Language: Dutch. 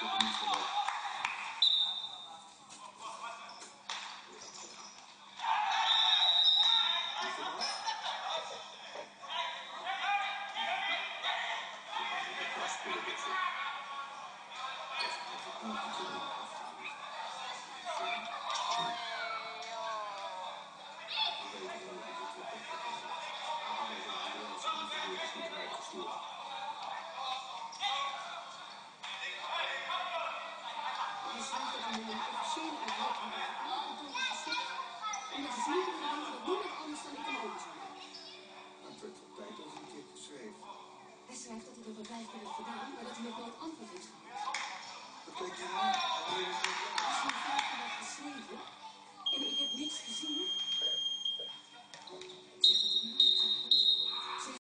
het niet zo leuk. Hij schrijft dat hij dat al 5 keer heeft gedaan, maar dat hij nog nooit antwoord heeft gehad. Dat klinkt niet aan.